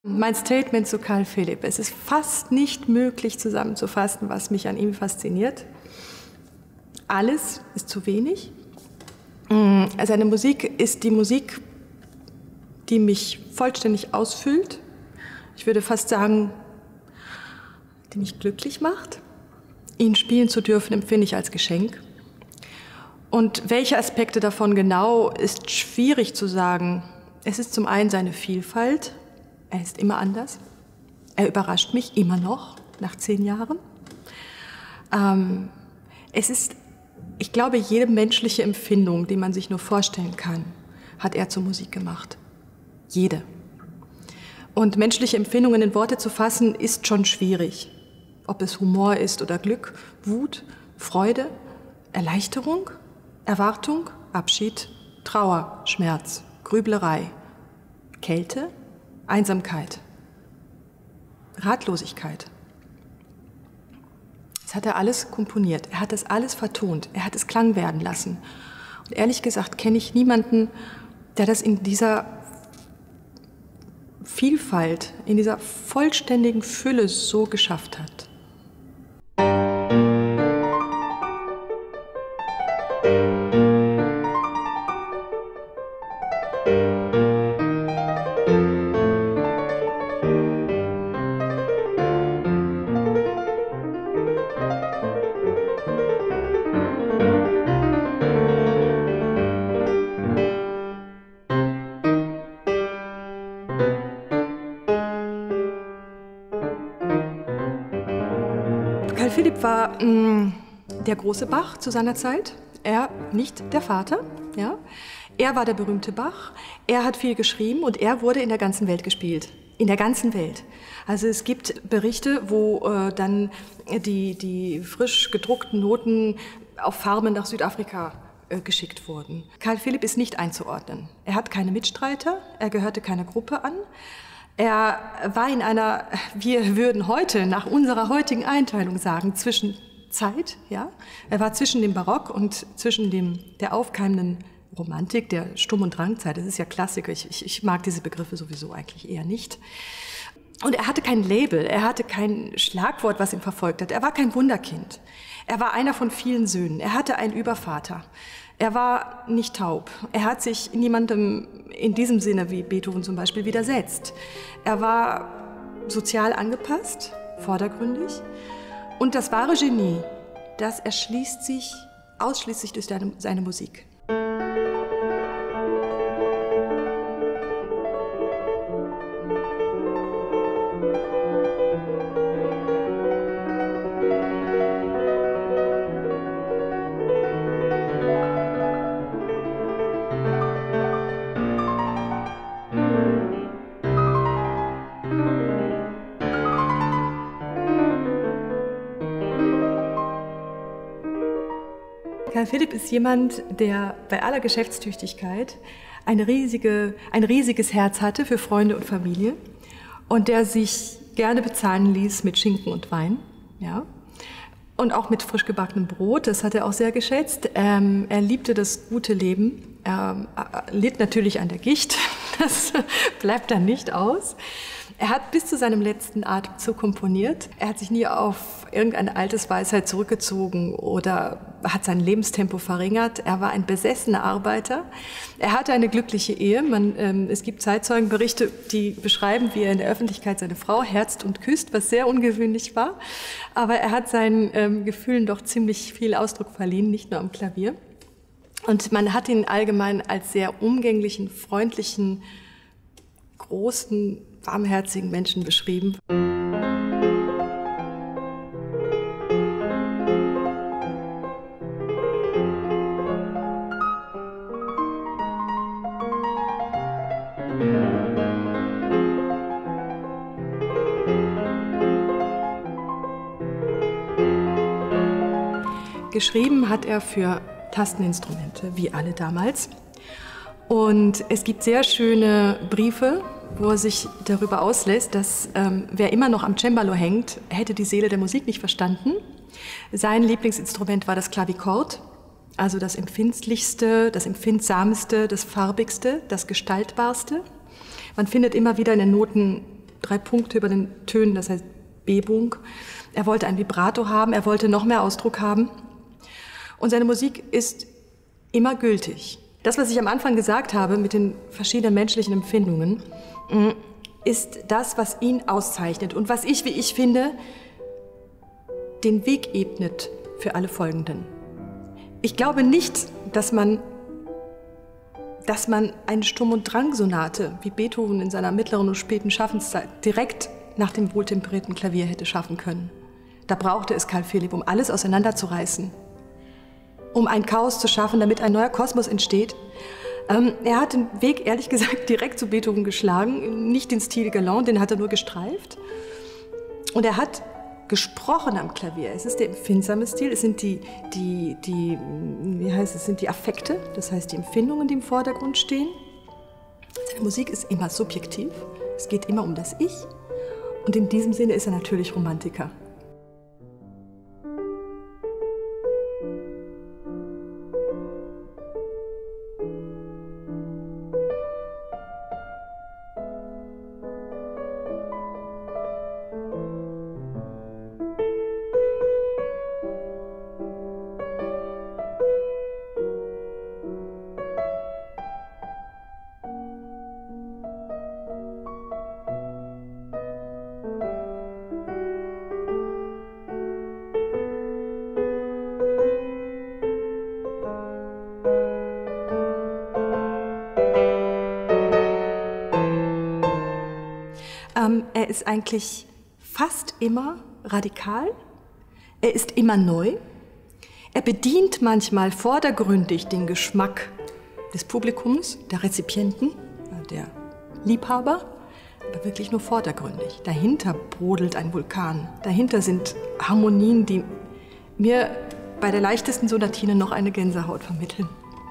Mein Statement zu Carl Philipp: Es ist fast nicht möglich zusammenzufassen, was mich an ihm fasziniert. Alles ist zu wenig. Seine Musik ist die Musik, die mich vollständig ausfüllt. Ich würde fast sagen, die mich glücklich macht. Ihn spielen zu dürfen, empfinde ich als Geschenk. Und welche Aspekte davon genau, ist schwierig zu sagen. Es ist zum einen seine Vielfalt. Er ist immer anders. Er überrascht mich immer noch, nach 10 Jahren. Es ist, ich glaube, jede menschliche Empfindung, die man sich nur vorstellen kann, hat er zur Musik gemacht. Jede. Und menschliche Empfindungen in Worte zu fassen, ist schon schwierig. Ob es Humor ist oder Glück, Wut, Freude, Erleichterung, Erwartung, Abschied, Trauer, Schmerz, Grüblerei, Kälte, Einsamkeit, Ratlosigkeit. Das hat er alles komponiert. Er hat das alles vertont. Er hat es Klang werden lassen. Und ehrlich gesagt kenne ich niemanden, der das in dieser Vielfalt, in dieser vollständigen Fülle so geschafft hat. Carl Philipp war der große Bach zu seiner Zeit. Er, nicht der Vater. Ja? Er war der berühmte Bach. Er hat viel geschrieben und er wurde in der ganzen Welt gespielt. In der ganzen Welt. Also es gibt Berichte, wo dann die frisch gedruckten Noten auf Farmen nach Südafrika geschickt wurden. Carl Philipp ist nicht einzuordnen. Er hat keine Mitstreiter, er gehörte keiner Gruppe an. Er war in einer, wir würden heute nach unserer heutigen Einteilung sagen, Zwischenzeit. Ja? Er war zwischen dem Barock und zwischen der aufkeimenden Romantik, der Sturm- und Drangzeit. Das ist ja Klassiker. Ich mag diese Begriffe sowieso eigentlich eher nicht. Und er hatte kein Label, er hatte kein Schlagwort, was ihn verfolgt hat. Er war kein Wunderkind. Er war einer von vielen Söhnen. Er hatte einen Übervater. Er war nicht taub. Er hat sich niemandem in diesem Sinne wie Beethoven zum Beispiel widersetzt. Er war sozial angepasst, vordergründig. Und das wahre Genie, das erschließt sich ausschließlich durch seine Musik. Carl Philipp ist jemand, der bei aller Geschäftstüchtigkeit ein riesiges Herz hatte für Freunde und Familie und der sich gerne bezahlen ließ mit Schinken und Wein. Ja? Und auch mit frisch gebackenem Brot, das hat er auch sehr geschätzt. Er liebte das gute Leben. Er litt natürlich an der Gicht, das bleibt dann nicht aus. Er hat bis zu seinem letzten Atemzug komponiert. Er hat sich nie auf irgendeine Altersweisheit zurückgezogen oder hat sein Lebenstempo verringert. Er war ein besessener Arbeiter. Er hatte eine glückliche Ehe. Es gibt Zeitzeugenberichte, die beschreiben, wie er in der Öffentlichkeit seine Frau herzt und küsst, was sehr ungewöhnlich war. Aber er hat seinen Gefühlen doch ziemlich viel Ausdruck verliehen, nicht nur am Klavier. Und man hat ihn allgemein als sehr umgänglichen, freundlichen, großen, warmherzigen Menschen beschrieben. Geschrieben hat er für Tasteninstrumente, wie alle damals. Und es gibt sehr schöne Briefe, wo er sich darüber auslässt, dass wer immer noch am Cembalo hängt, hätte die Seele der Musik nicht verstanden. Sein Lieblingsinstrument war das Klavichord, also das empfindlichste, das empfindsamste, das farbigste, das gestaltbarste. Man findet immer wieder in den Noten 3 Punkte über den Tönen, das heißt Bebung. Er wollte ein Vibrato haben, er wollte noch mehr Ausdruck haben. Und seine Musik ist immer gültig. Das, was ich am Anfang gesagt habe mit den verschiedenen menschlichen Empfindungen, ist das, was ihn auszeichnet und was wie ich finde, den Weg ebnet für alle Folgenden. Ich glaube nicht, dass man eine Sturm- und Drang-Sonate, wie Beethoven in seiner mittleren und späten Schaffenszeit, direkt nach dem wohltemperierten Klavier hätte schaffen können. Da brauchte es Carl Philipp, um alles auseinanderzureißen, um ein Chaos zu schaffen, damit ein neuer Kosmos entsteht. Er hat den Weg, ehrlich gesagt, direkt zu Beethoven geschlagen, nicht den Stil galant, den hat er nur gestreift. Und er hat gesprochen am Klavier. Es ist der empfindsame Stil, es sind die Affekte, das heißt die Empfindungen, die im Vordergrund stehen. Seine Musik ist immer subjektiv, es geht immer um das Ich. Und in diesem Sinne ist er natürlich Romantiker. Er ist eigentlich fast immer radikal, er ist immer neu, er bedient manchmal vordergründig den Geschmack des Publikums, der Rezipienten, der Liebhaber, aber wirklich nur vordergründig. Dahinter brodelt ein Vulkan, dahinter sind Harmonien, die mir bei der leichtesten Sonatine noch eine Gänsehaut vermitteln.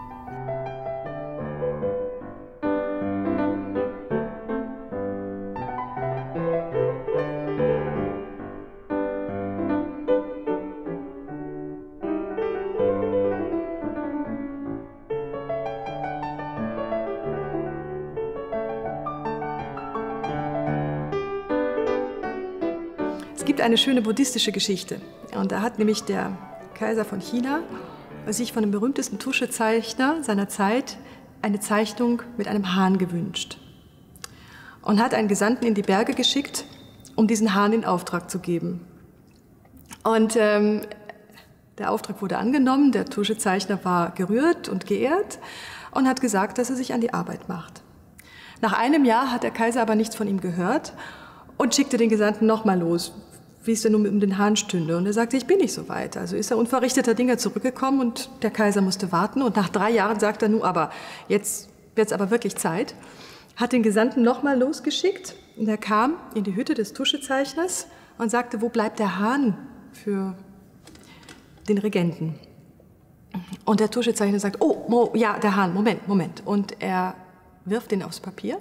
Es gibt eine schöne buddhistische Geschichte. Und da hat nämlich der Kaiser von China sich von dem berühmtesten Tuschezeichner seiner Zeit eine Zeichnung mit einem Hahn gewünscht. Und hat einen Gesandten in die Berge geschickt, um diesen Hahn in Auftrag zu geben. Und der Auftrag wurde angenommen, der Tuschezeichner war gerührt und geehrt und hat gesagt, dass er sich an die Arbeit macht. Nach einem Jahr hat der Kaiser aber nichts von ihm gehört und schickte den Gesandten nochmal los, wie es denn nun um den Hahn stünde. Und er sagte, ich bin nicht so weit. Also ist er unverrichteter Dinge zurückgekommen und der Kaiser musste warten. Und nach 3 Jahren sagt er, nun aber, jetzt wird es aber wirklich Zeit. Hat den Gesandten nochmal losgeschickt und er kam in die Hütte des Tuschezeichners und sagte, wo bleibt der Hahn für den Regenten? Und der Tuschezeichner sagt, oh, ja, der Hahn, Moment. Und er wirft den aufs Papier.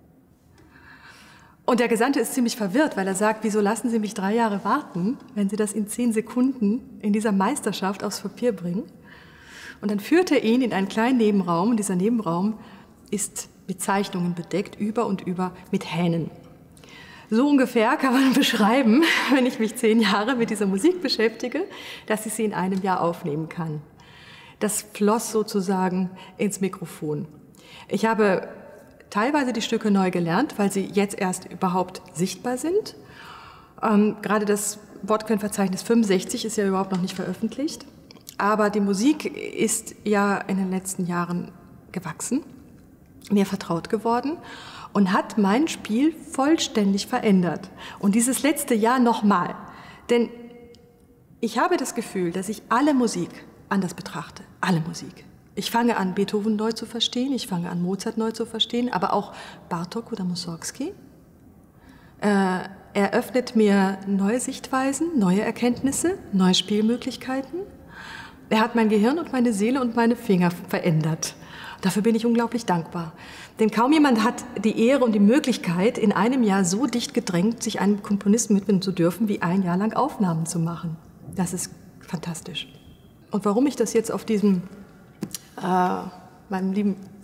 Und der Gesandte ist ziemlich verwirrt, weil er sagt, wieso lassen Sie mich 3 Jahre warten, wenn Sie das in 10 Sekunden in dieser Meisterschaft aufs Papier bringen? Und dann führt er ihn in einen kleinen Nebenraum und dieser Nebenraum ist mit Zeichnungen bedeckt, über und über mit Hähnen. So ungefähr kann man beschreiben, wenn ich mich 10 Jahre mit dieser Musik beschäftige, dass ich sie in einem Jahr aufnehmen kann. Das floss sozusagen ins Mikrofon. Ich habe teilweise die Stücke neu gelernt, weil sie jetzt erst überhaupt sichtbar sind. Gerade das Wortquellenverzeichnis 65 ist ja überhaupt noch nicht veröffentlicht. Aber die Musik ist ja in den letzten Jahren gewachsen, mir vertraut geworden und hat mein Spiel vollständig verändert. Und dieses letzte Jahr nochmal. Denn ich habe das Gefühl, dass ich alle Musik anders betrachte. Alle Musik. Ich fange an, Beethoven neu zu verstehen, ich fange an, Mozart neu zu verstehen, aber auch Bartók oder Mussorgsky. Er öffnet mir neue Sichtweisen, neue Erkenntnisse, neue Spielmöglichkeiten. Er hat mein Gehirn und meine Seele und meine Finger verändert. Dafür bin ich unglaublich dankbar. Denn kaum jemand hat die Ehre und die Möglichkeit, in einem Jahr so dicht gedrängt, sich einem Komponisten widmen zu dürfen, wie 1 Jahr lang Aufnahmen zu machen. Das ist fantastisch. Und warum ich das jetzt auf diesem meinem lieben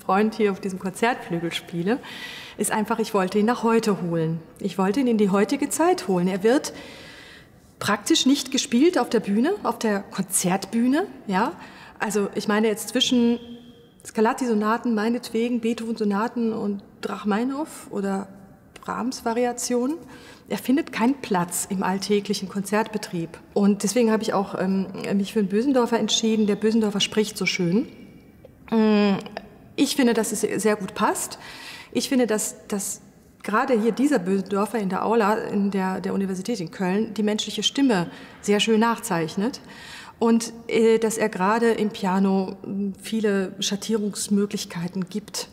Freund hier auf diesem Konzertflügel spiele, ist einfach, ich wollte ihn nach heute holen. Ich wollte ihn in die heutige Zeit holen. Er wird praktisch nicht gespielt auf der Bühne, auf der Konzertbühne. Ja? Also ich meine jetzt zwischen Scarlatti-Sonaten, meinetwegen Beethoven-Sonaten und Rachmaninoff oder Brahms-Variationen. Er findet keinen Platz im alltäglichen Konzertbetrieb. Und deswegen habe ich auch mich für den Bösendorfer entschieden. Der Bösendorfer spricht so schön. Ich finde, dass es sehr gut passt. Ich finde, dass gerade hier dieser Bösendorfer in der Aula der Universität in Köln die menschliche Stimme sehr schön nachzeichnet. Und dass er gerade im Piano viele Schattierungsmöglichkeiten gibt.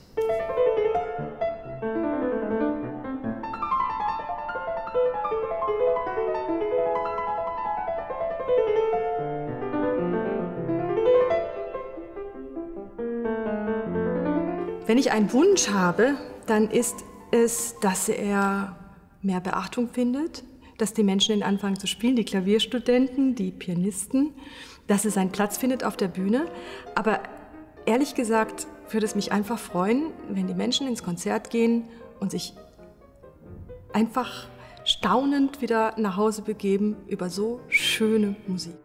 Wenn ich einen Wunsch habe, dann ist es, dass er mehr Beachtung findet, dass die Menschen ihn anfangen zu spielen, die Klavierstudenten, die Pianisten, dass es seinen Platz findet auf der Bühne. Aber ehrlich gesagt würde es mich einfach freuen, wenn die Menschen ins Konzert gehen und sich einfach staunend wieder nach Hause begeben über so schöne Musik.